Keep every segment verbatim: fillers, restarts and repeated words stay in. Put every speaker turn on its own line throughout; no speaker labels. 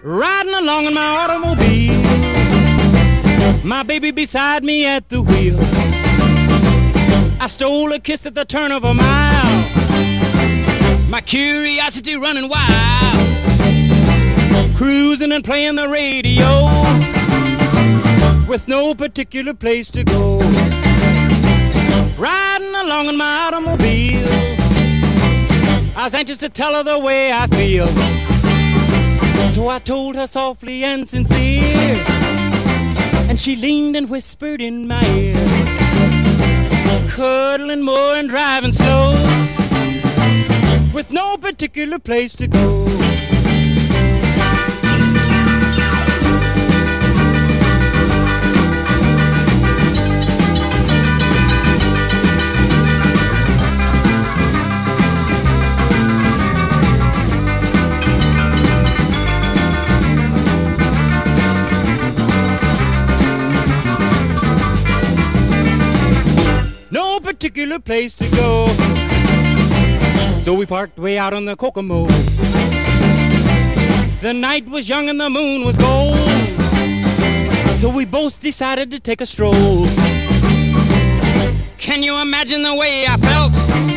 riding along in my automobile, my baby beside me at the wheel. I stole a kiss at the turn of a mile, my curiosity running wild, cruising and playing the radio with no particular place to go. Riding along in my automobile, I was anxious to tell her the way I feel. So I told her softly and sincere, and she leaned and whispered in my ear, cuddling more and driving slow, with no particular place to go. No particular place to go. So we parked way out on the Kokomo. The night was young and the moon was gold, so we both decided to take a stroll. Can you imagine the way I felt?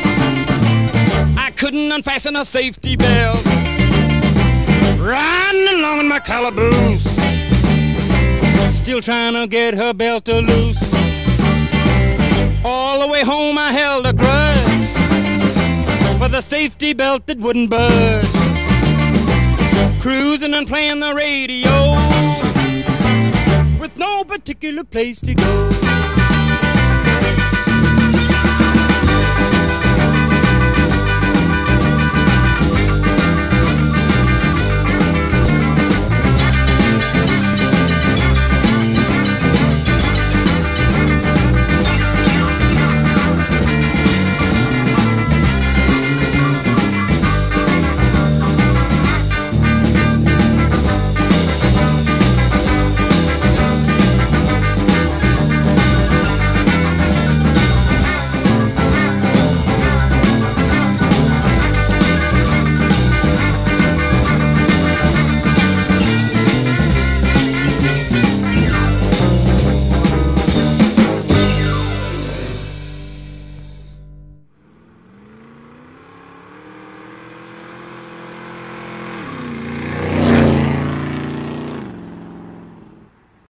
I couldn't unfasten a safety belt, riding along in my calaboose, still trying to get her belt to loose. All the way home I held a grudge for the safety belt that wouldn't budge, cruising and playing the radio with no particular place to go.